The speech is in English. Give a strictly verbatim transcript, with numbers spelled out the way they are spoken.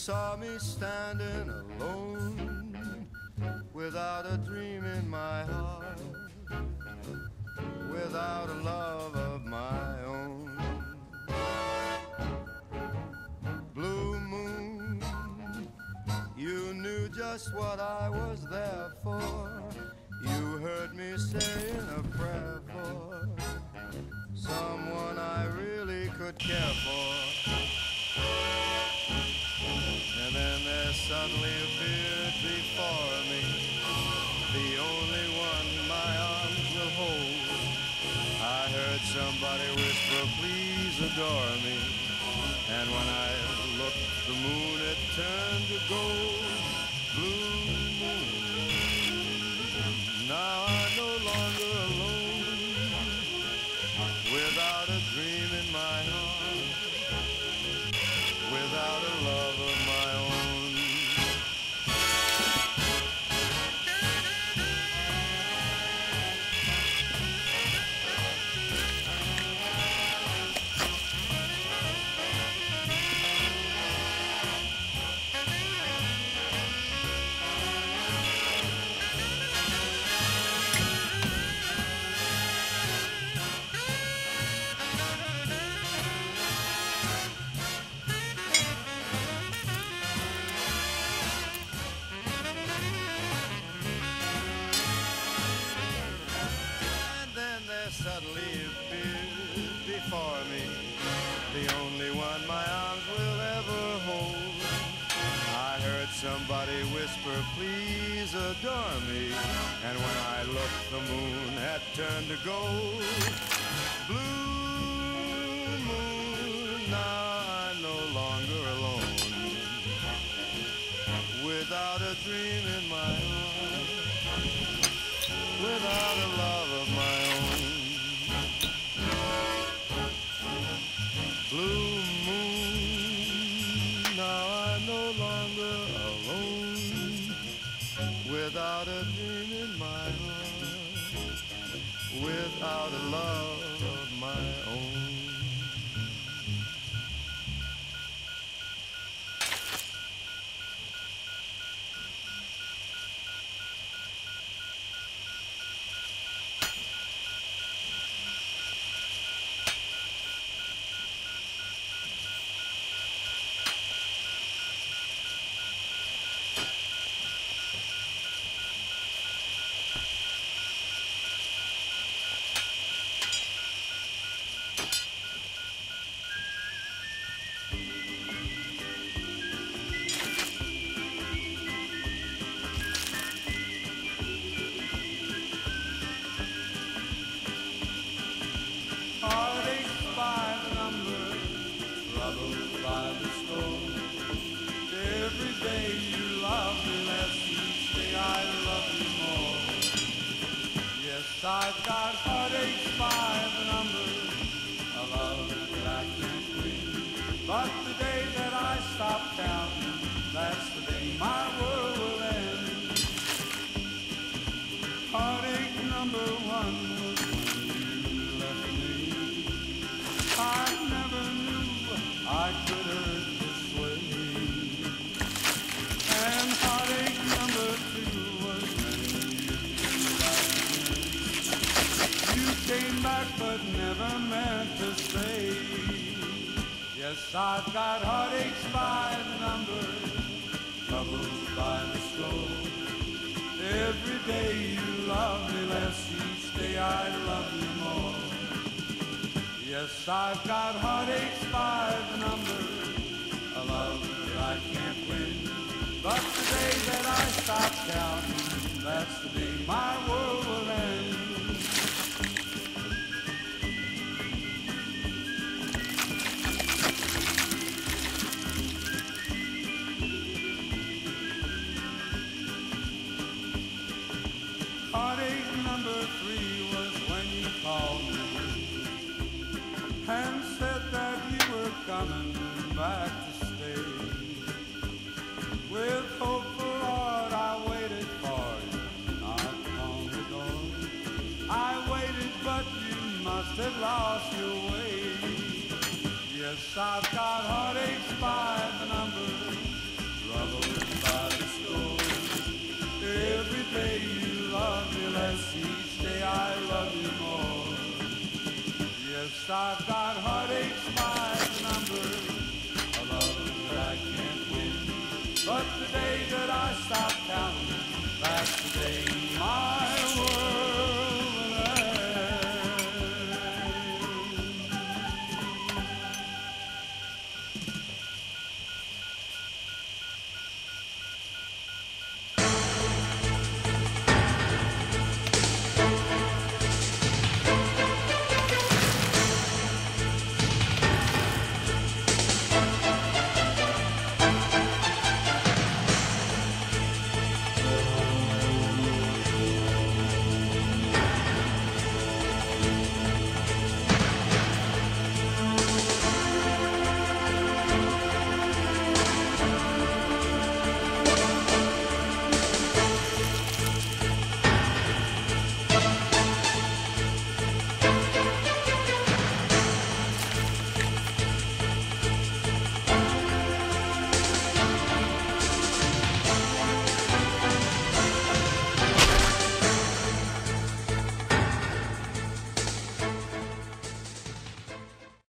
saw me standing alone, without a dream in my heart, without a love of my own. Blue moon, you knew just what I was there for. You heard me saying a prayer for someone I really could care for. And then there suddenly appeared before me the only one my arms will hold. I heard somebody whisper, please adore me. And when I looked, the moon had turned to gold. Blue moon, now I'm no longer alone, without a dream in my heart, without a love of my own. Suddenly appeared before me the only one my arms will ever hold. I heard somebody whisper, please adore me. And when I looked, the moon had turned to gold. Blue moon, now I'm no longer alone, without a dream in my heart, without a love of my own. Blue moon, now I'm no longer alone, without a dream in my heart, without a love of my own. I've got heartaches by the number, a love that I can't win. But the day that I stop counting, that's the day my world will end. Heartache number one was when you left me. I never knew I could hurt this way. And heartache number two was when you came back but never meant to stay. Yes, I've got heartaches by the number, troubles by the score. Every day you love me less, each day I love you more. Yes, I've got heartaches by the number, a love that I can't win. But the day that I stop counting, that's the day my world will end. Heartache number three was when you called me and said that you were coming back to stay. With hopeful heart I waited for you, not long ago. I waited but you must have lost your way. Yes, I've got heartaches by the number, troubles by the score. Every day you love me less, each day I love you more. Yes, I've got heartaches by the number, a love that I can't win. But the day that I stop counting,